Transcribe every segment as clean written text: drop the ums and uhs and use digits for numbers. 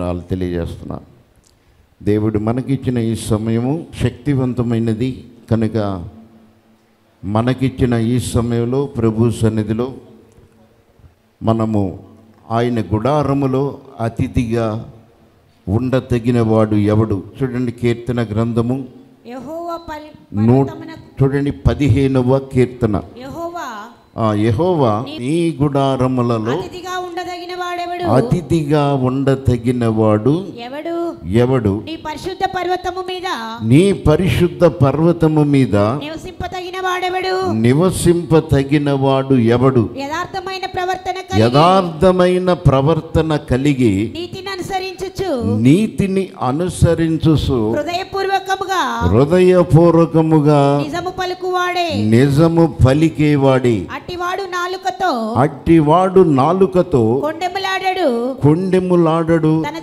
వందనాలు తెలియజేస్తున్నాను. దేవుడు మనకిచ్చిన ఈ సమయము శక్తివంతమైనది కనుక మనకిచ్చిన ఈ సమయంలో ప్రభు సన్నిధిలో మనము ఆయన గుడారములో అతిథిగా ఉండతగిన వాడు ఎవడు. చూడండి, కీర్తన గ్రంథము చూడండి 15వ కీర్తన. యెహోవా నీ గుడారములలో అతిథిగా ఉండతగిన వాడు ఎవడు. నీ పరిశుద్ధ పర్వతము మీద నివసింపతగిన వాడు ఎవడు. యథార్థమైన ప్రవర్తన కలిగి నీతిని అనుసరించుచు హృదయపూర్వకముగా నిజము పలికేవాడే. అట్టివాడు నాలుకతో కొండెములాడడు, తన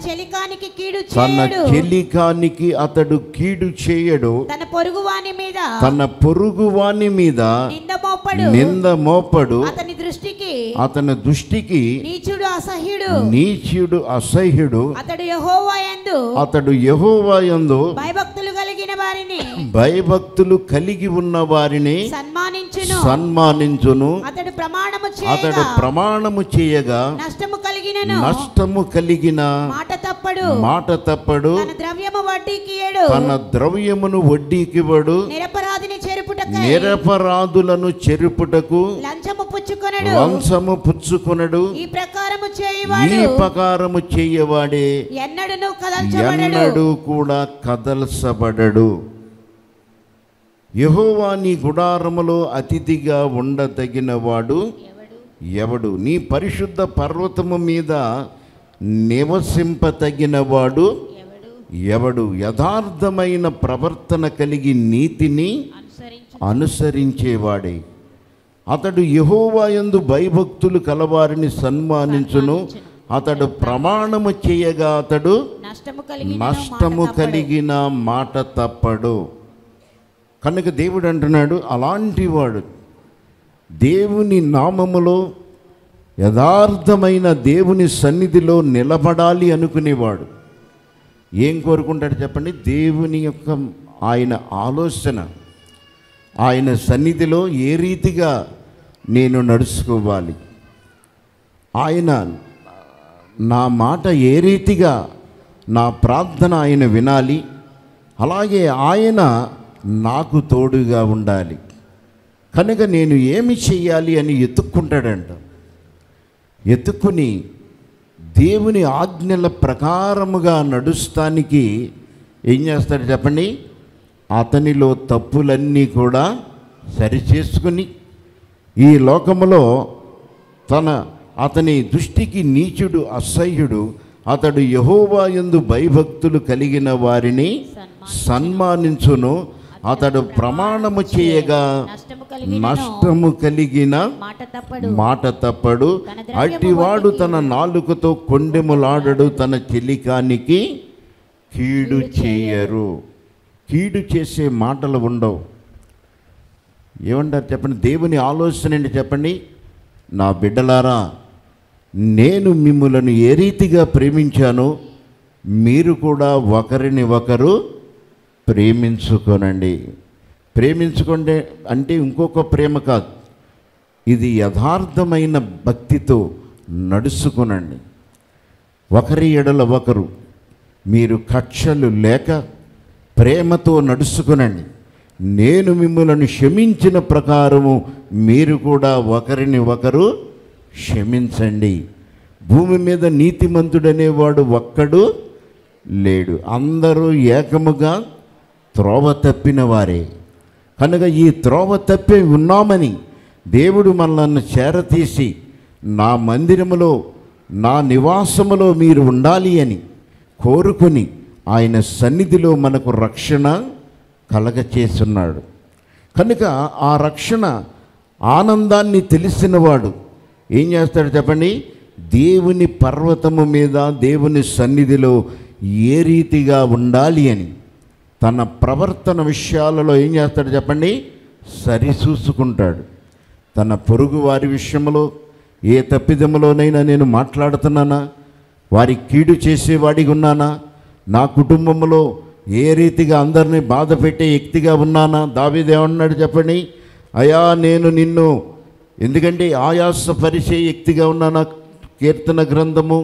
చెలికానికి అతడు కీడు చేయడు, తన పొరుగువాని మీద నింద మోపడు. అతని దృష్టికి నీచుడు అసహ్యుడు. అతడు యెహోవా యందు భయభక్తులు కలిగి ఉన్న వారిని సన్మానించును. అతడు ప్రమాణము చేయగా నష్టము కలిగిన మాట తప్పడు. తన ద్రవ్యమును వడ్డీకివ్వడు. నిరపరాధులను చెరుపుటకు లంచము పుచ్చుకొనడు. ఈ ప్రకారము చేయవాడే ఎన్నడూ కూడా కదల్చబడడు. యెహోవా నీ గుడారములో అతిథిగా ఉండదగిన వాడు ఎవడు. నీ పరిశుద్ధ పర్వతము మీద నివసింపతగిన వాడు ఎవడు. యథార్థమైన ప్రవర్తన కలిగి నీతిని అనుసరించేవాడే. అతడు యెహోవా యందు భయభక్తులు కలవారిని సన్మానించును. అతడు ప్రమాణము చేయగా అతడు నష్టము కలిగిన మాట తప్పడు. కనుక దేవుడు అంటున్నాడు, అలాంటి వాడు దేవుని నామములో యథార్థమైన దేవుని సన్నిధిలో నిలబడాలి అనుకునేవాడు ఏం కోరుకుంటాడు చెప్పండి? దేవుని యొక్క ఆయన ఆలోచన, ఆయన సన్నిధిలో ఏ రీతిగా నేను నడుచుకోవాలి, ఆయన నా మాట ఏ రీతిగా, నా ప్రార్థన ఆయన వినాలి, అలాగే ఆయన నాకు తోడుగా ఉండాలి. కనుక నేను ఏమి చెయ్యాలి అని ఎత్తుక్కుంటాడంట. ఎత్తుక్కుని దేవుని ఆజ్ఞల ప్రకారముగా నడుస్తానికి ఏం చేస్తాడు చెప్పండి? అతనిలో తప్పులన్నీ కూడా సరిచేసుకుని ఈ లోకములో అతని దృష్టికి నీచుడు అసహ్యుడు. అతడు యెహోవా యందు భయభక్తులు కలిగిన వారిని సన్మానించును. అతడు ప్రమాణము చేయగా నష్టము కలిగిన మాట తప్పడు. అట్టివాడు తన నాలుకతో కొండెములాడడు, తన చెలికానికి కీడు చేయరు. కీడు చేసే మాటలు ఉండవు. ఏమంటారు చెప్పండి? దేవుని ఆలోచన ఏంటి చెప్పండి? నా బిడ్డలారా, నేను మిమ్ములను ఏ రీతిగా ప్రేమించానో మీరు కూడా ఒకరిని ఒకరు ప్రేమించుకోనండి. ప్రేమించుకోండి అంటే ఇంకొక ప్రేమ కాదు, ఇది యథార్థమైన భక్తితో నడుచుకునండి. ఒకరి ఎడల ఒకరు మీరు కక్షలు లేక ప్రేమతో నడుచుకునండి. నేను మిమ్మల్ని క్షమించిన ప్రకారము మీరు కూడా ఒకరిని ఒకరు క్షమించండి. భూమి మీద నీతిమంతుడనేవాడు ఒక్కడు లేడు, అందరూ ఏకముగా త్రోవ తప్పిన వారే. కనుక ఈ త్రోవ తప్పి ఉన్నామని దేవుడు మనల్ని చేరతీసి నా మందిరములో, నా నివాసములో మీరు ఉండాలి అని కోరుకొని ఆయన సన్నిధిలో మనకు రక్షణ కలగచేస్తున్నాడు. కనుక ఆ రక్షణ ఆనందాన్ని తెలిసినవాడు ఏం చేస్తాడు చెప్పండి? దేవుని పర్వతము మీద, దేవుని సన్నిధిలో ఏ రీతిగా ఉండాలి అని తన ప్రవర్తన విషయాలలో ఏం చేస్తాడు చెప్పండి? సరిచూసుకుంటాడు. తన పొరుగు వారి విషయంలో ఏ తప్పిదములోనైనా నేను మాట్లాడుతున్నానా, వారి కీడు చేసేవాడిగా ఉన్నానా? నా కుటుంబంలో ఏ రీతిగా అందరినీ బాధ పెట్టే వ్యక్తిగా ఉన్నానా? దావీదు ఏమన్నాడు చెప్పండి? అయా నేను నిన్ను ఎందుకంటే ఆయాసపరిచే వ్యక్తిగా ఉన్నానా? కీర్తన గ్రంథము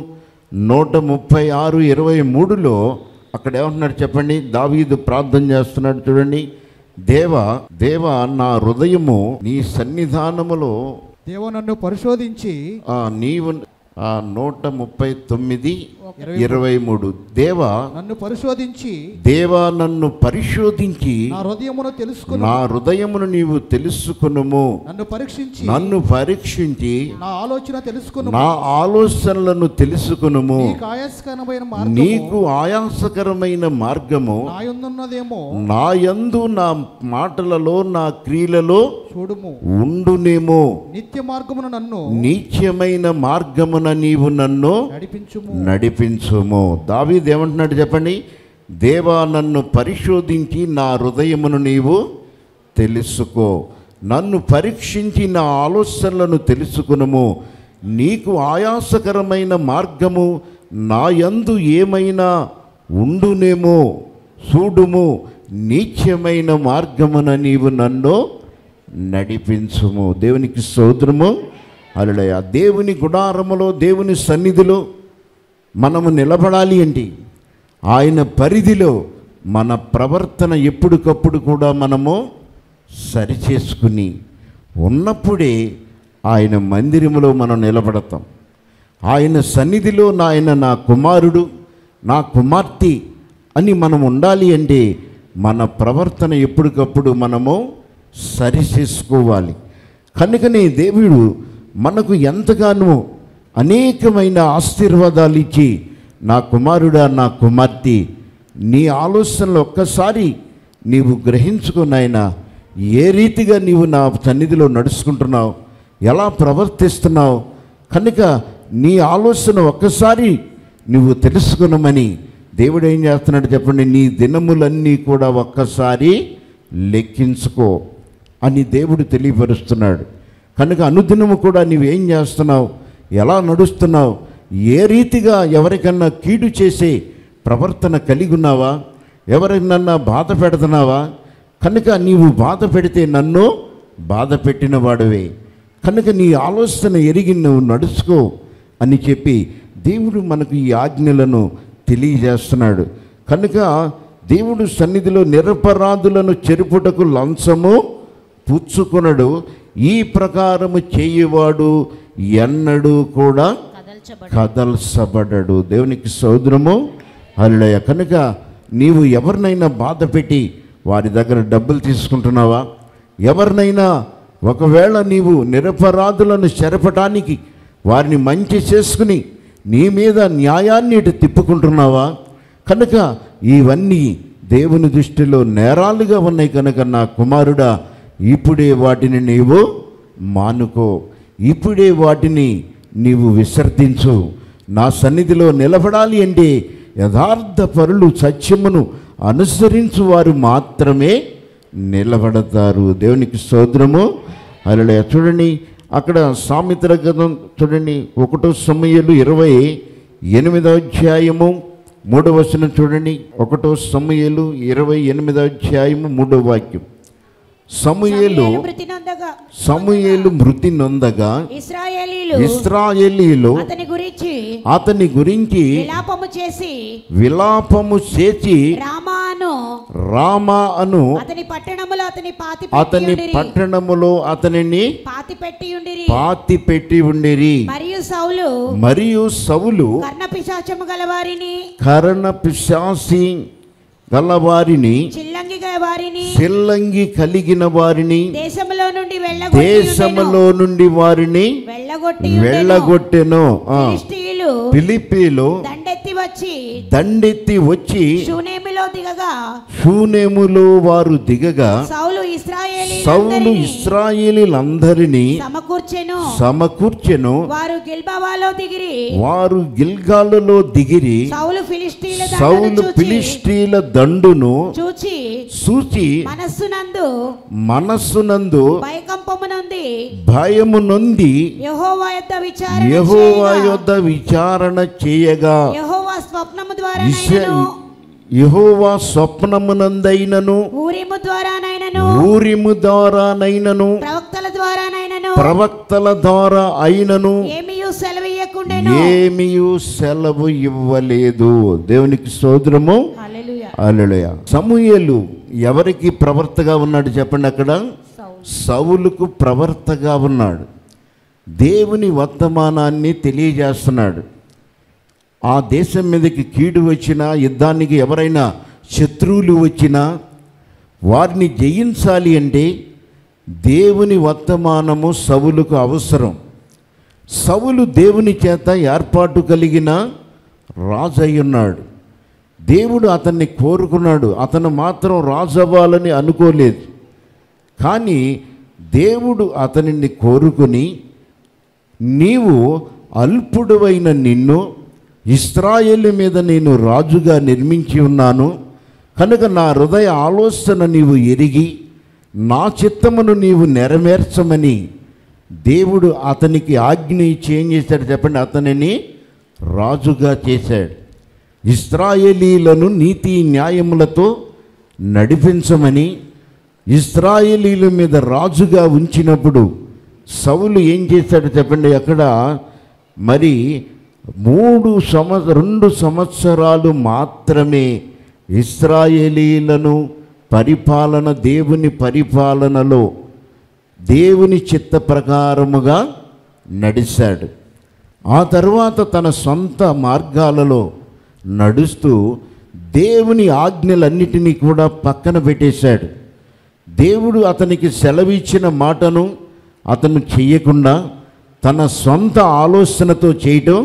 136:23లో అక్కడ ఏమంటున్నాడు చెప్పండి? దావీదు ప్రార్థన చేస్తున్నాడు చూడండి. దేవా నా హృదయము నీ సన్నిధానములో దేవా నన్ను పరిశోధించి నీవు 139:23 దేవా నన్ను పరిశోధించి నా హృదయమును నీవు తెలుసుకొనుము. నన్ను పరీక్షించి నా ఆలోచనలను తెలుసుకొనుము. నీకు ఆయాసకరమైన మార్గము నా యందు నా మాటలలో నా క్రియలలో ఉండునేమో. నిత్యమైన మార్గమున నీవు నన్ను నడిపించుము. దావీదు ఏమంటున్నాడు చెప్పండి? దేవా నన్ను పరిశోధించి నా హృదయమును నీవు తెలుసుకో. నన్ను పరీక్షించి నా ఆలోచనలను తెలుసుకునుము. నీకు ఆయాసకరమైన మార్గము నా యందు ఏమైనా ఉండునేమో చూడుము. నీత్యమైన మార్గమున నీవు నన్ను నడిపించుము. దేవునికి స్తోత్రము. హల్లెలూయా. దేవుని గుడారములో దేవుని సన్నిధిలో మనము నిలబడాలి అంటే ఆయన పరిధిలో మన ప్రవర్తన ఎప్పటికప్పుడు కూడా మనము సరిచేసుకుని ఉన్నప్పుడే ఆయన మందిరములో మనం నిలబడతాం. ఆయన సన్నిధిలో ఆయన నా కుమారుడు నా కుమార్తె అని మనం ఉండాలి అంటే మన ప్రవర్తన ఎప్పటికప్పుడు మనము సరిచేసుకోవాలి. కనుకనే దేవుడు మనకు ఎంతగానో అనేకమైన ఆశీర్వాదాలు ఇచ్చి నా కుమారుడా నా కుమార్తె నీ ఆలోచనలు ఒక్కసారి నీవు గ్రహించుకున్నాయినా ఏ రీతిగా నీవు నా సన్నిధిలో నడుచుకుంటున్నావు, ఎలా ప్రవర్తిస్తున్నావు, కనుక నీ ఆలోచన ఒక్కసారి నువ్వు తెలుసుకున్నామని దేవుడు ఏం చేస్తున్నాడు చెప్పండి? నీ దినములన్నీ కూడా ఒక్కసారి లెక్కించుకో అని దేవుడు తెలియపరుస్తున్నాడు. కనుక అనుదినము కూడా నువ్వేం చేస్తున్నావు, ఎలా నడుస్తున్నావు, ఏ రీతిగా ఎవరికన్నా కీడు చేసే ప్రవర్తన కలిగి ఉన్నావా, ఎవరికన్నా బాధ పెడుతున్నావా? కనుక నీవు బాధ పెడితే నన్ను బాధ పెట్టిన వాడివే, కనుక నీ ఆలోచన ఎరిగి నువ్వు నడుచుకో అని చెప్పి దేవుడు మనకు ఈ ఆజ్ఞలను తెలియజేస్తున్నాడు. కనుక దేవుడు సన్నిధిలో నిరపరాధులను చెరుపుటకు లంచము పుచ్చుకొనడు, ఈ ప్రకారము చేయవాడు ఎన్నడూ కూడా కదల్చబడడు. దేవునికి స్తోత్రము. హల్లెలూయా. కనుక నీవు ఎవరినైనా బాధ పెట్టి వారి దగ్గర డబ్బులు తీసుకుంటున్నావా? ఎవరినైనా ఒకవేళ నీవు నిరపరాధులను చెరపటానికి వారిని మంచి చేసుకుని నీ మీద న్యాయాన్ని ఇటు తిప్పుకుంటున్నావా? కనుక ఇవన్నీ దేవుని దృష్టిలో నేరాలుగా ఉన్నాయి. కనుక నా కుమారుడా ఇప్పుడే వాటిని నీవు మానుకో, ఇప్పుడే వాటిని నీవు విసర్జించు. నా సన్నిధిలో నిలబడాలి అంటే యథార్థ పరులు సత్యమును అనుసరించు వారు మాత్రమే నిలబడతారు. దేవునికి స్తోత్రము. హల్లెలూయా. చూడండి అక్కడ సామెతల గ్రంథం చూడండి 1 సమూయేలు 28 3వ వచనం చూడండి. 1 సమూయేలు 28 3వ వాక్యం. సమూయేలు మృతి నొందగా ఇశ్రాయేలీయులు అతని గురించి విలాపము చేసి రామా అను అతని పట్టణములో అతనిని పాతి పెట్టి ఉండిరి. మరియు సౌలు కర్ణపిశాచి గలవారిని చిల్లంగి కలిగిన వారిని దేశములో నుండి వారిని వెళ్ళగొట్టెను. ఫిలిప్పీలు దండెత్తి వచ్చి వారు దిగగా సౌలు ఇశ్రాయేలీలందరినీ సమకూర్చెను. వారు గిల్గాలులో దిగిరి. సౌలు ఫిలిష్తీయుల దండును చూచి మనస్సునందు భయము నొంది యెహోవా యొద్ద విచారణ చేయగా యెహోవా స్వప్నమునందైనను ఊరిము ద్వారానైనను ప్రవక్తల ద్వారా అయినను ఏమీయు సెలవు ఇవ్వలేదు. దేవునికి స్తోత్రము. హల్లెలూయా. సమూయేలు ఎవరికి ప్రవర్తగా ఉన్నాడు చెప్పండి? అక్కడ సౌలుకు ప్రవర్తగా ఉన్నాడు. దేవుని వర్తమానాన్ని తెలియజేస్తున్నాడు. ఆ దేశం మీదకి కీడు వచ్చినా, యుద్ధానికి ఎవరైనా శత్రువులు వచ్చినా వారిని జయించాలి అంటే దేవుని వర్తమానము సౌలుకు అవసరం. సౌలు దేవుని చేత ఏర్పాటు కలిగిన రాజు అయి ఉన్నాడు. దేవుడు అతన్ని కోరుకున్నాడు. అతను మాత్రం రాజు అవ్వాలని అనుకోలేదు. కానీ దేవుడు అతనిని కోరుకుని, నీవు అల్పుడువైన నిన్ను ఇశ్రాయేలు మీద నేను రాజుగా నిర్మించి ఉన్నాను కనుక నా హృదయ ఆలోచన నీవు ఎరిగి నా చిత్తమును నీవు నెరవేర్చమని దేవుడు అతనికి ఆజ్ఞ ఇచ్చి ఏం చేశాడు చెప్పండి? అతనిని రాజుగా చేశాడు. ఇశ్రాయేలీలను నీతి న్యాయములతో నడిపించమని ఇశ్రాయేలీల మీద రాజుగా ఉంచినప్పుడు సౌలు ఏం చేశాడు చెప్పండి? అక్కడ మరి 2 సంవత్సరాలు మాత్రమే ఇశ్రాయేలీలను దేవుని పరిపాలనలో దేవుని చిత్త ప్రకారముగా నడిచాడు. ఆ తర్వాత తన సొంత మార్గాలలో నడుస్తూ దేవుని ఆజ్ఞలన్నిటినీ కూడా పక్కన పెట్టేశాడు. దేవుడు అతనికి సెలవిచ్చిన మాటను అతను చెయ్యకుండా తన సొంత ఆలోచనతో చేయటం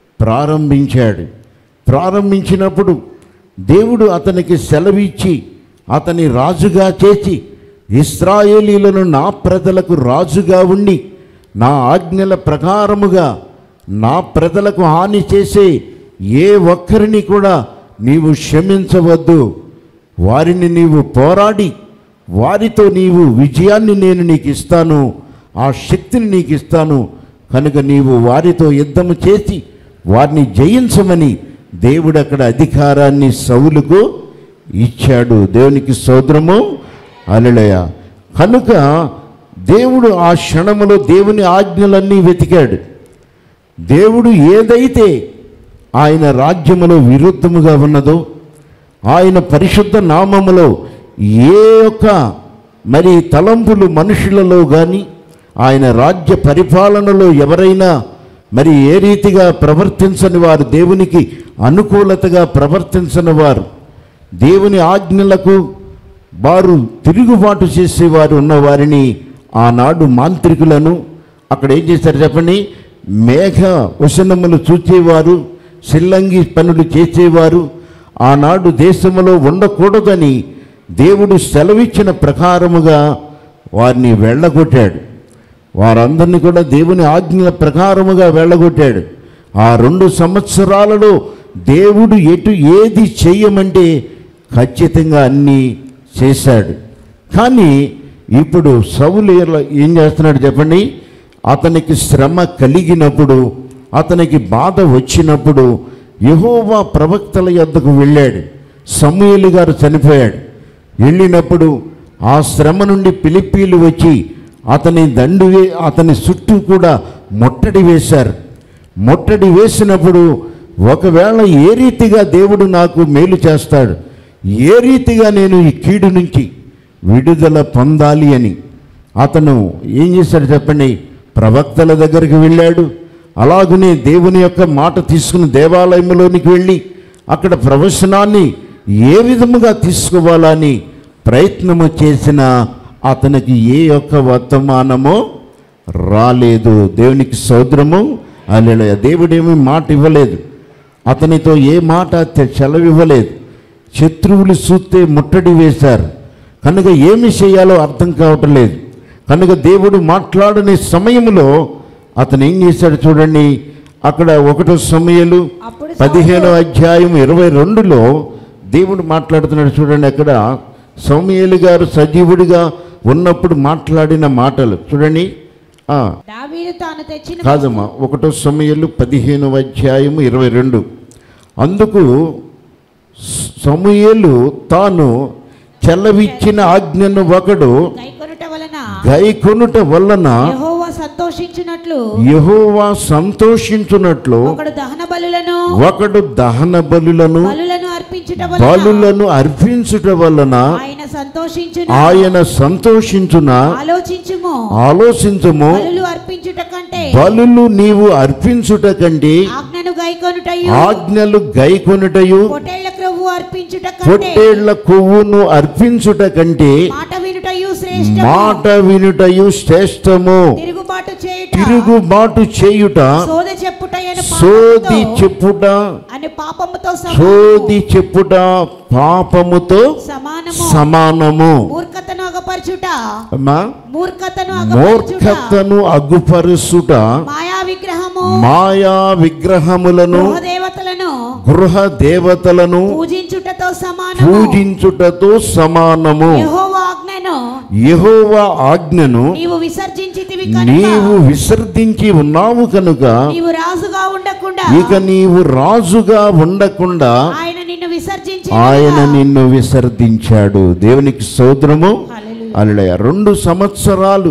ప్రారంభించినప్పుడు దేవుడు అతనికి సెలవిచ్చి అతని రాజుగా చేసి ఇశ్రాయేలీలను నా ప్రజలకు రాజుగా ఉండి నా ఆజ్ఞల ప్రకారముగా నా ప్రజలకు హాని చేసే ఏ ఒక్కరిని కూడా నీవు క్షమించవద్దు, వారిని నీవు పోరాడి వారితో నీవు విజయాన్ని నేను నీకు ఇస్తాను, ఆ శక్తిని నీకు ఇస్తాను కనుక నీవు వారితో యుద్ధము చేసి వారిని జయించమని దేవుడు అక్కడ అధికారాన్ని సౌలుకు ఇచ్చాడు. దేవునికి స్తోత్రము. హల్లెలూయా. కనుక దేవుడు ఆ క్షణములో దేవుని ఆజ్ఞలన్నీ వెతికాడు. దేవుడు ఏదైతే ఆయన రాజ్యములో విరుద్ధముగా ఉన్నదో, ఆయన పరిశుద్ధ నామములో ఏ ఒక్క మరి తలంపులు మనుషులలో కానీ ఆయన రాజ్య పరిపాలనలో ఎవరైనా మరి ఏ రీతిగా ప్రవర్తించని వారు, దేవునికి అనుకూలతగా ప్రవర్తించని వారు, దేవుని ఆజ్ఞలకు వారు తిరుగుబాటు చేసేవారు ఉన్నవారిని ఆనాడు మాంత్రికులను అక్కడ ఏం చేశారు చెప్పండి? మేఘ వసనములు చూచేవారు, సిల్లంగి పనులు చేసేవారు ఆనాడు దేశంలో ఉండకూడదని దేవుడు సెలవిచ్చిన ప్రకారముగా వారిని వెళ్ళగొట్టాడు. వారందరినీ కూడా దేవుని ఆజ్ఞల ప్రకారముగా వెళ్ళగొట్టాడు. ఆ 2 సంవత్సరాలలో దేవుడు ఏది చెయ్యమంటే ఖచ్చితంగా అన్నీ చేశాడు. కానీ ఇప్పుడు సౌలు ఏం చేస్తున్నాడు చెప్పండి? అతనికి శ్రమ కలిగినప్పుడు, అతనికి బాధ వచ్చినప్పుడు యెహోవా ప్రవక్తల యొద్దకు వెళ్ళాడు. సమూయేలు గారు చనిపోయాడు. వెళ్ళినప్పుడు ఆ శ్రమ నుండి ఫిలిష్తీయులు వచ్చి అతని చుట్టూ కూడా ముట్టడి వేశారు. ముట్టడి వేసినప్పుడు ఒకవేళ ఏ రీతిగా దేవుడు నాకు మేలు చేస్తాడు, ఏ రీతిగా నేను ఈ కీడు నుంచి విడుదల పొందాలి అని అతను ఏం చేశాడు చెప్పండి? ప్రవక్తల దగ్గరికి వెళ్ళాడు. అలాగనే దేవుని యొక్క మాట తీసుకుని దేవాలయంలోనికి వెళ్ళి అక్కడ ప్రవచనాన్ని ఏ విధముగా తీసుకోవాలని ప్రయత్నము చేసిన అతనికి ఏ ఒక్క వర్తమానమో రాలేదు. దేవునికి స్తోత్రము. హల్లెలూయా. దేవుడేమీ మాట ఇవ్వలేదు, అతనితో ఏ మాట సెలవివ్వలేదు. శత్రువులు చూస్తే ముట్టడి వేశారు. కనుక ఏమి చేయాలో అర్థం కావటం లేదు. కనుక దేవుడు మాట్లాడని సమయంలో అతను ఏం చేశాడు చూడండి. అక్కడ 1 సమూయేలు 15వ అధ్యాయం 22లో దేవుడు మాట్లాడుతున్నాడు చూడండి. అక్కడ సమూయేలు గారు సజీవుడిగా ఉన్నప్పుడు మాట్లాడిన మాటలు చూడండి. కాదమ్మా, 1 సమూయేలు 15వ అధ్యాయం 22. అందుకు సమూయేలు తాను చెలవిచ్చిన ఆజ్ఞను ఒకడు గైకొనుట వలన యెహోవా సంతోషించునట్లు ఒకడు దహన బలులను అర్పించుట వలన ఆయన సంతోషించున. ఆలోచించుము, బలులు నీవు అర్పించుట కంటే ఆజ్ఞలు గైకొనుటయు పొట్టేళ్ల కొవ్వును అర్పించుట కంటే మాట వినుటయు శ్రేష్టము. తిరుగుబాటు చేయుట సోది చెప్పుట పాపముతో సమానము. మూర్ఖతను అగుపరుచుట మాయా విగ్రహములను గృహ దేవతలను పూజించుటతో సమానము. యెహోవా ఆజ్ఞను నీవు విసర్జించి ఉన్నావు కనుక ఇక నీవు రాజుగా ఉండకుండా ఆయన నిన్ను విసర్జించాడు. దేవునికి స్తోత్రము. హల్లెలూయా. 2 సంవత్సరాలు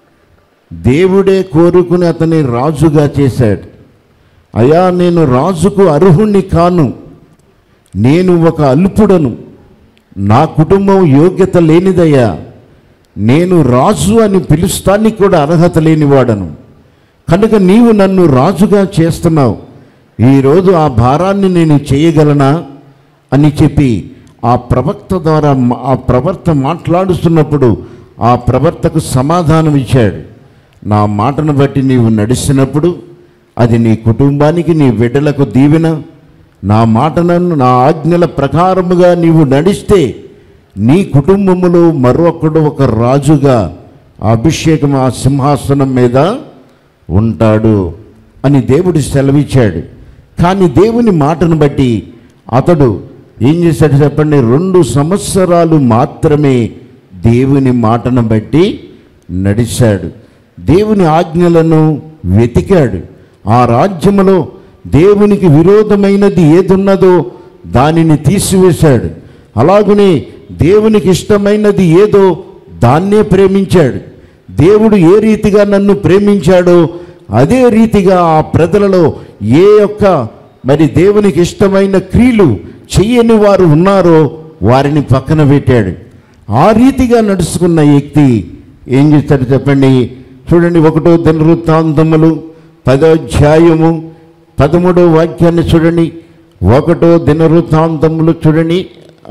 దేవుడే కోరుకుని అతని రాజుగా చేశాడు. అయ్యా, నేను రాజుకు అర్హుణ్ణి కాను, నేను ఒక అల్పుడను, నా కుటుంబం యోగ్యత లేనిదయ్యా, నేను రాజు అని పిలుస్తానికి కూడా అర్హత లేనివాడను, కనుక నీవు నన్ను రాజుగా చేస్తున్నావు, ఈరోజు ఆ భారాన్ని నేను చేయగలనా అని చెప్పి ఆ ప్రవక్త ద్వారా ఆ ప్రవక్త మాట్లాడుతున్నప్పుడు ఆ ప్రవక్తకు సమాధానం ఇచ్చాడు. నా మాటను బట్టి నీవు నడిచినప్పుడు అది నీ కుటుంబానికి, నీ బిడ్డలకు దీవెన. నా మాటలను, నా ఆజ్ఞల ప్రకారముగా నీవు నడిస్తే నీ కుటుంబములో మరొకడు ఒక రాజుగా అభిషేకం ఆ సింహాసనం మీద ఉంటాడు అని దేవుడు సెలవిచ్చాడు. కానీ దేవుని మాటను బట్టి అతడు ఏం చేశాడు చెప్పండి? 2 సంవత్సరాలు మాత్రమే దేవుని మాటను బట్టి నడిచాడు. దేవుని ఆజ్ఞలను వెతికాడు. ఆ రాజ్యములో దేవునికి విరోధమైనది ఏదున్నదో దానిని తీసివేశాడు. అలాగనే దేవునికి ఇష్టమైనది ఏదో దాన్నే ప్రేమించాడు. దేవుడు ఏ రీతిగా నన్ను ప్రేమించాడో అదే రీతిగా ఆ ప్రజలలో ఏ ఒక్క మరి దేవునికి ఇష్టమైన క్రియలు చెయ్యని వారు ఉన్నారో వారిని పక్కన పెట్టాడు. ఆ రీతిగా నడుచుకున్న వ్యక్తి ఏం చేస్తాడు చెప్పండి? చూడండి, 1 దినవృత్తాంతములు 10వ అధ్యాయము 13వ వాక్యాన్ని చూడండి. 1 దినవృత్తాంతములు చూడండి.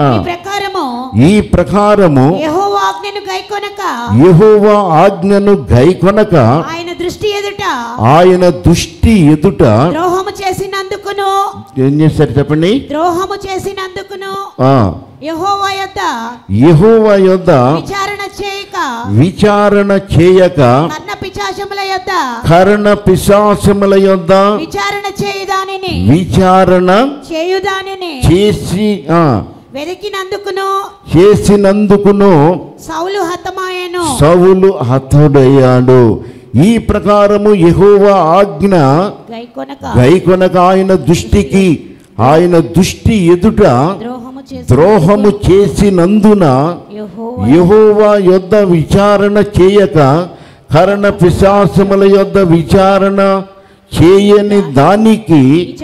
ఈ ప్రకారము యెహోవా ఆజ్ఞను గైకొనక ఆయన దృష్టి ఎదుట ద్రోహము చేసినందుకును ఏం చేశారు చెప్పండి? ద్రోహము చేసినందుకును యెహోవా యొద్ద విచారణ చేయక కర్ణ పిశాచముల యొద్ద విచారణ చేసి చేసినందుకును సౌలు హతుడయ్యాడు. ఈ ప్రకారము యెహోవా ఆజ్ఞ గైకొనక ఆయన దృష్టి ఎదుట ద్రోహము చేసినందున యెహోవా యొద్ద విచారణ చేయక కర్ణ పిశాచముల యొద్ద విచారణ చేయని దానికి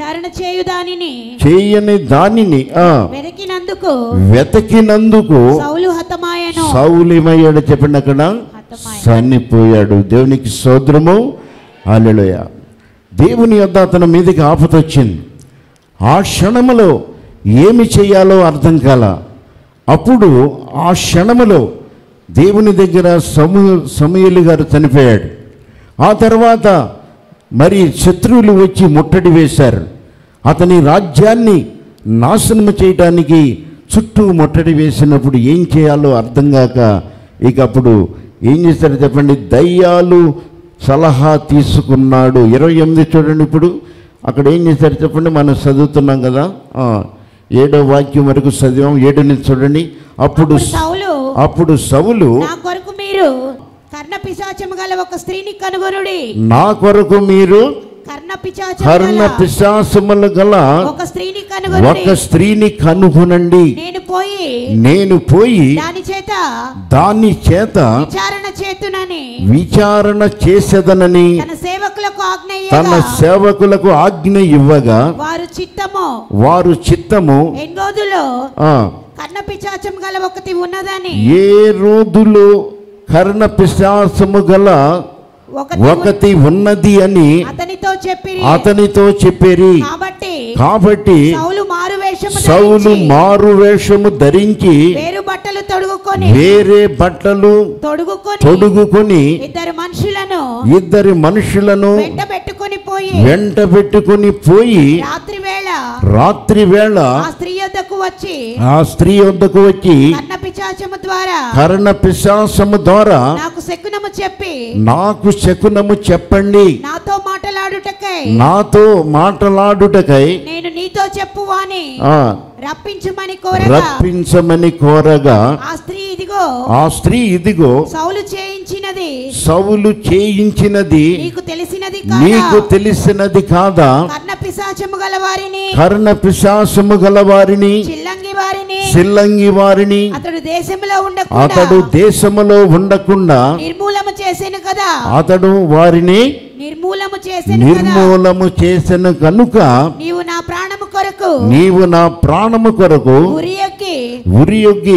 వెతికినందుకు సౌలిమయ్యాడు. చెప్పండి, అక్కడ చనిపోయాడు. దేవునికి స్తోత్రము. హల్లెలూయా. దేవుని యొద్ద అతని మీదకి ఆపద వచ్చింది. ఆ క్షణములో ఏమి చేయాలో అర్థం కాల. అప్పుడు ఆ క్షణములో దేవుని దగ్గర సమూయేలు గారు చనిపోయాడు. ఆ తర్వాత మరి శత్రువులు వచ్చి ముట్టడి వేశారు. అతని రాజ్యాన్ని నాశనం చేయటానికి చుట్టూ ముట్టడి వేసినప్పుడు ఏం చేయాలో అర్థం కాక ఇక అప్పుడు ఏం చేస్తాడు చెప్పండి, దయ్యాలు సలహా తీసుకున్నాడు. 28 చూడండి. ఇప్పుడు అక్కడ ఏం చేశారు చెప్పండి, మనం చదువుతున్నాం కదా, 7వ వాక్యం వరకు చదివాం. 7 నుంచి చూడండి. అప్పుడు సౌలు నా కొరకు మీరు కర్ణ పిశాచము గల ఒక స్త్రీని కనుగొనుడి. నా కొరకు మీరు కర్ణ పిశాచములు గల ఒక స్త్రీని కనుగొనండి. నేను పోయి దాని చేత విచారణ చేసేదనని తన సేవకులకు ఆజ్ఞ ఇవ్వగా వారు చిత్తము కర్ణ పిశాచము గల ఒకటి ఉన్నదని, ఏ రోజులో కర్ణ పిశాచము గల ఒకటి ఉన్నది అని అతనితో చెప్పిరి. కాబట్టి సౌలు మారు వేషము ధరించి వేరే బట్టలు తొడుగుకొని ఇద్దరు మనుషులను వెంట పెట్టుకొని పోయి రాత్రి వేళ ఆ స్త్రీ వద్దకు వచ్చి కర్ణ పిశాచము ద్వారా నాకు శకునము చెప్పండి, నాతో మాటలాడుటకై నేను నీతో చెప్పువాని రప్పించమని కోరగా ఆ స్త్రీ ఇదిగో సౌలు చేయించినది నీకు తెలిసినది కాదా, కర్ణ పిశాచము గలవారిని చిల్లంగి వారిని అతడు దేశములో ఉండకుండా అతడు వారిని నిర్మూలము చేసిన కనుక నీవు నా ప్రాణము కొరకు ఉరియొగ్గి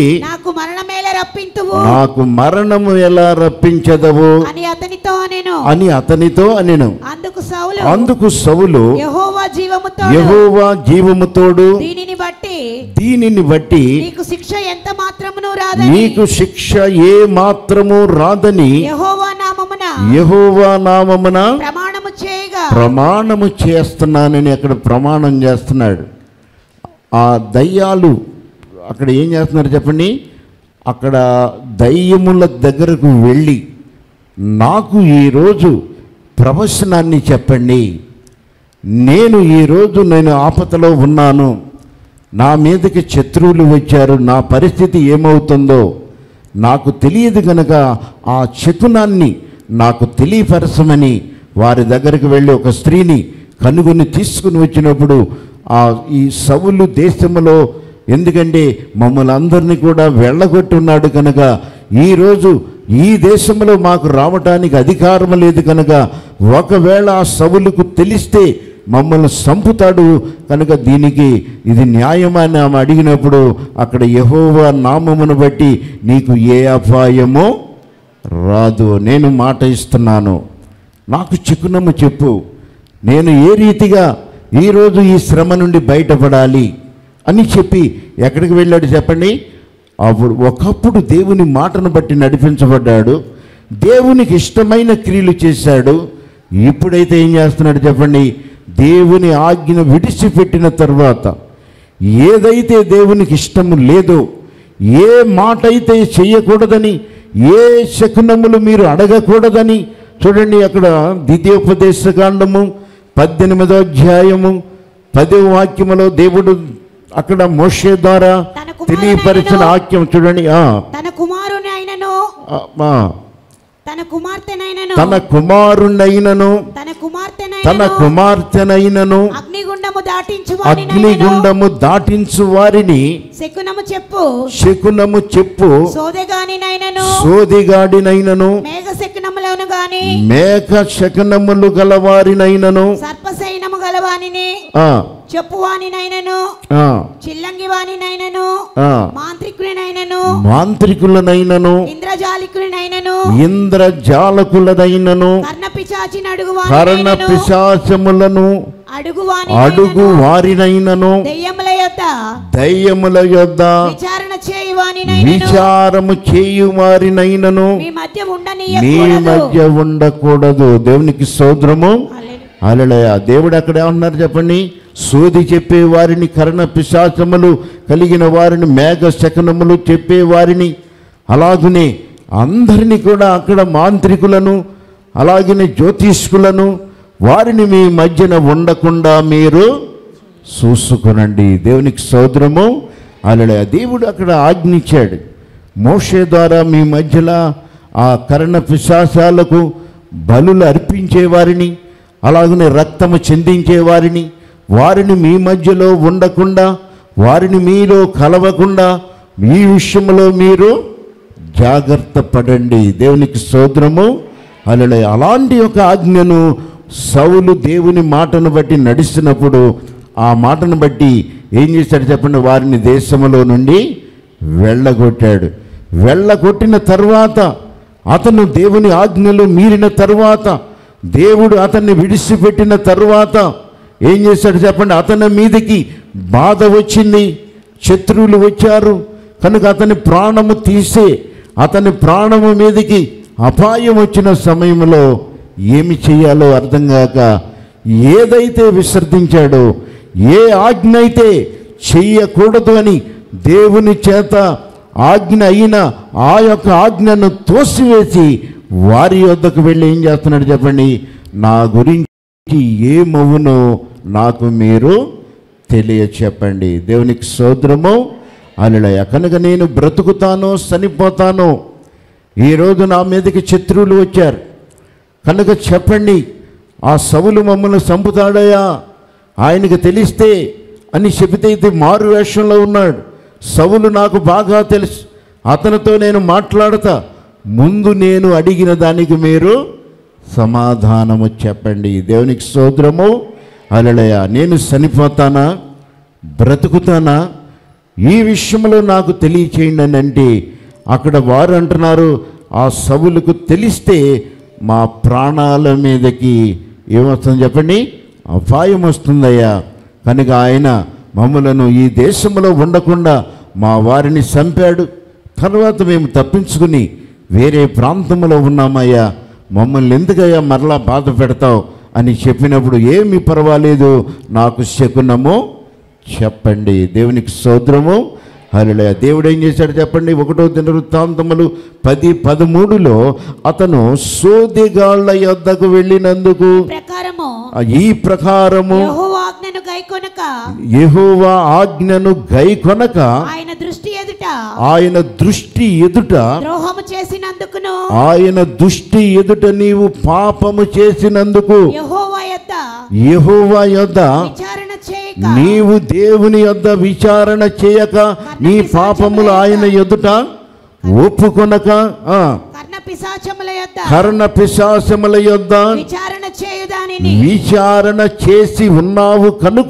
నాకు మరణము ఎలా రప్పించదవు అని అతనితో అనెను. అందుకు సౌలు యెహోవా జీవముతోడు దీనిని బట్టి నీకు శిక్ష ఏ మాత్రము రాదని యెహోవా నామమున ప్రమాణము చేస్తున్నానని అక్కడ ప్రమాణం చేస్తున్నాడు. ఆ దయ్యాలు అక్కడ ఏం చేస్తున్నారు చెప్పండి, అక్కడ దయ్యముల దగ్గరకు వెళ్ళి నాకు ఈరోజు ప్రవచనాన్ని చెప్పండి, నేను ఆపదలో ఉన్నాను, నా మీదకి శత్రువులు వచ్చారు, నా పరిస్థితి ఏమవుతుందో నాకు తెలియదు కనుక ఆ శకునాన్ని నాకు తెలియపరచమని వారి దగ్గరికి వెళ్ళి ఒక స్త్రీని కనుగొని తీసుకుని వచ్చినప్పుడు ఈ సౌలు దేశంలో, ఎందుకంటే మమ్మల్ని అందరినీ కూడా వెళ్ళగొట్టున్నాడు కనుక ఈరోజు ఈ దేశంలో మాకు రావటానికి అధికారం లేదు కనుక ఒకవేళ ఆ సౌలుకు తెలిస్తే మమ్మల్ని చంపుతాడు కనుక దీనికి ఇది న్యాయమని ఆమె అడిగినప్పుడు అక్కడ యెహోవా నామమును బట్టి నీకు ఏ అపాయమో రాదు, నేను మాట ఇస్తున్నాను, నాకు చిక్కునము చెప్పు, నేను ఏ రీతిగా ఈరోజు ఈ శ్రమ నుండి బయటపడాలి అని చెప్పి ఎక్కడికి వెళ్ళాడు చెప్పండి. ఒకప్పుడు దేవుని మాటను బట్టి నడిపించబడ్డాడు, దేవునికి ఇష్టమైన క్రియలు చేశాడు. ఇప్పుడైతే ఏం చేస్తున్నాడు చెప్పండి, దేవుని ఆజ్ఞను విడిచిపెట్టిన తర్వాత ఏదైతే దేవునికి ఇష్టము లేదో, ఏ మాట అయితే చేయకూడదని, ఏ శకునములు మీరు అడగకూడదని చూడండి. అక్కడ ద్వితీయోపదేశకాండము 18వ అధ్యాయము 10వ వాక్యములో దేవుడు అక్కడ మోషే ద్వారా తెలియపరిచిన వాక్యం చూడండి. తన కుమార్తెనైనను తన కుమార్తెనైనను అగ్నిగుండము దాటించు వారిని శకునము చెప్పు సోదిగాడినైనను మేఘ శకునములు గలవారినైనను సర్పసైనము గలవానిని చెప్పువానినైనను చిల్లంగివానినైనను మాంత్రికులనైనను ఇంద్రజాలకులనైనను కర్ణ పిశాచములను అడుగు వారినైనను దయ్యముల యొద్ద విచారము చేయు వారినైనను మీ మధ్య ఉండకూడదు. దేవునికి స్తోత్రము. హల్లెలూయా. దేవుడు అక్కడ ఏమన్నారు చెప్పండి, సోది చెప్పే వారిని కర్ణ పిశాచములు కలిగిన వారిని, మేఘ శకనములు చెప్పేవారిని, అలాగనే అందరినీ కూడా అక్కడ మాంత్రికులను, అలాగనే జ్యోతిష్కులను, వారిని మీ మధ్యన ఉండకుండా మీరు చూసుకునండి. దేవునికి స్తోత్రము. అలా దేవుడు అక్కడ ఆజ్ఞించాడు, మోషే ద్వారా మీ మధ్యలో ఆ కర్ణ పిశాచాలకు బలులు అర్పించేవారిని, అలాగనే రక్తము చెందించేవారిని, వారిని మీ మధ్యలో ఉండకుండా, వారిని మీలో కలవకుండా ఈ విషయంలో మీరు జాగ్రత్త పడండి. దేవునికి స్తోత్రము. అలా అలాంటి ఒక ఆజ్ఞను సౌలు దేవుని మాటను బట్టి నడిచినప్పుడు, ఆ మాటను బట్టి ఏం చేశాడు చెప్పండి, వారిని దేశంలో నుండి వెళ్ళగొట్టాడు. వెళ్ళగొట్టిన తర్వాత అతను దేవుని ఆజ్ఞలు మీరిన తర్వాత, దేవుడు అతన్ని విడిచిపెట్టిన తర్వాత ఏం చేశాడు చెప్పండి, అతని మీదకి బాధ వచ్చింది, శత్రువులు వచ్చారు కనుక అతని ప్రాణము తీసే, అతని ప్రాణము మీదకి అపాయం వచ్చిన సమయంలో ఏమి చేయాలో అర్థం కాక ఏదైతే విసర్జించాడో, ఏ ఆజ్ఞ అయితే చెయ్యకూడదు అని దేవుని చేత ఆజ్ఞ అయిన ఆ యొక్క ఆజ్ఞను తోసివేసి వారి యొద్దకు వెళ్ళి ఏం చేస్తున్నాడు చెప్పండి, నా గురించి ఏమవునో నాకు మీరు తెలియచెప్పండి. దేవునికి స్తోత్రము. హల్లెలూయా. కనుక నేను బ్రతుకుతానో చనిపోతానో, ఈరోజు నా మీదకి శత్రువులు వచ్చారు కనుక చెప్పండి, ఆ సౌలు మమ్మల్ని చంపుతాడయా, ఆయనకు తెలిస్తే అని చెబితే ఇది మారు వేషంలో ఉన్నాడు. సౌలు నాకు బాగా తెలుసు, అతనితో నేను మాట్లాడతా, ముందు నేను అడిగిన దానికి మీరు సమాధానము చెప్పండి. దేవునికి స్తోత్రము. హల్లెలూయా. నేను చనిపోతానా బ్రతుకుతానా ఈ విషయంలో నాకు తెలియచేయండి అని అంటే, అక్కడ వారు అంటున్నారు, ఆ సౌలుకు తెలిస్తే మా ప్రాణాల మీదకి ఏమొస్తుంది చెప్పండి, అపాయం వస్తుందయ్యా. కనుక ఆయన మమ్మలను ఈ దేశంలో ఉండకుండా మా వారిని చంపాడు, తర్వాత మేము తప్పించుకుని వేరే ప్రాంతంలో ఉన్నామయ్యా, మమ్మల్ని ఎందుకయ్యా మరలా బాధ పెడతావు అని చెప్పినప్పుడు, ఏమి పర్వాలేదు, నాకు శకునము చెప్పండి. దేవునికి స్తోత్రము. హల్లెలూయా. దేవుడు ఏం చేశాడు చెప్పండి, 1వ దినవృత్తాంతములు 10:13 అతను సోదెగాళ్ళ యొద్దకు వెళ్ళినందుకు ఈ ప్రకారము యెహోవా ఆజ్ఞను గైకొనక ఆయన దృష్టి ఎదుట ఆయన దృష్టి ఎదుట నీవు పాపము చేసినందుకు యెహోవా యొద్ద నీవు దేవుని యొద్ద విచారణ చేయక నీ పాపములు ఆయన ఎదుట ఒప్పుకొనక కర్ణ పిశాచముల యొద్ద విచారణ చేసి ఉన్నావు కనుక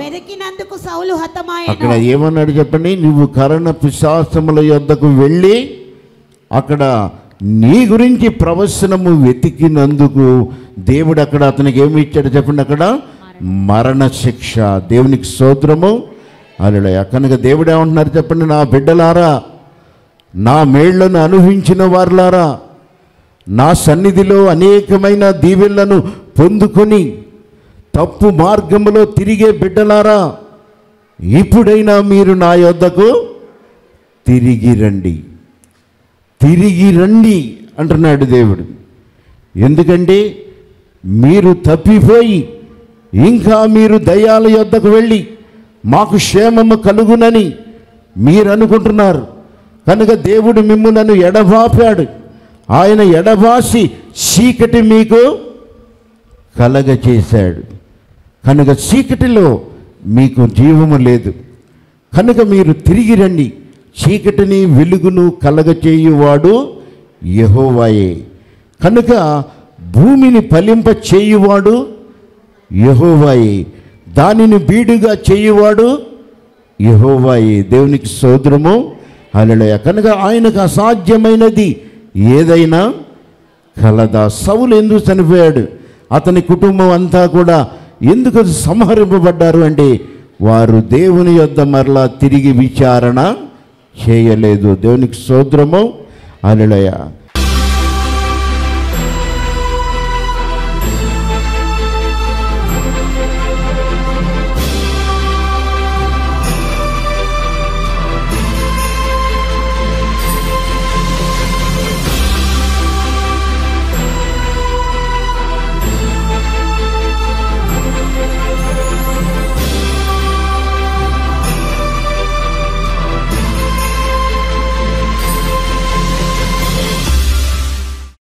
అక్కడ ఏమన్నాడు చెప్పండి, నువ్వు కర్ణ పిశాచముల యొద్దకు వెళ్ళి అక్కడ నీ గురించి ప్రవచనము వెతికినందుకు దేవుడు అక్కడ అతనికి ఏమి ఇచ్చాడు చెప్పండి, అక్కడ మరణ శిక్ష. దేవునికి స్తోత్రము. హల్లెలూయా. కనుక దేవుడు ఏమంటున్నారు చెప్పండి, నా బిడ్డలారా, నా మేళ్లను అనుభవించిన వారులారా, నా సన్నిధిలో అనేకమైన దీవెనలను పొందుకొని తప్పు మార్గములో తిరిగే బిడ్డలారా, ఇప్పుడైనా మీరు నా యొద్దకు తిరిగి రండి, తిరిగి రండి అంటున్నాడు దేవుడు. ఎందుకంటే మీరు తప్పిపోయి ఇంకా మీరు దయ్యాల యొద్దకు వెళ్ళి మాకు క్షేమము కలుగునని మీరు అనుకుంటున్నారు కనుక దేవుడు మిమ్ములను ఎడబాపాడు. ఆయన ఎడబాసి చీకటి మీకు కలగచేశాడు కనుక చీకటిలో మీకు జీవము లేదు కనుక మీరు తిరిగి రండి. చీకటిని వెలుగును కలగచేయువాడు యెహోవాయే. కనుక భూమిని ఫలింప చేయువాడు యెహోవాయే, దానిని బీడుగా చేయువాడు యెహోవాయే. దేవునికి స్తోత్రము. హల్లెలూయా. కనుక ఆయనకు అసాధ్యమైనది ఏదైనా కలదా. సౌలు ఎందుకు చనిపోయాడు, అతని కుటుంబం అంతా కూడా ఎందుకు సంహరింపబడ్డారు అంటే వారు దేవుని యొద్ద మరలా తిరిగి విచారణ చేయలేదు. దేవునికి స్తోత్రము. హల్లెలూయా.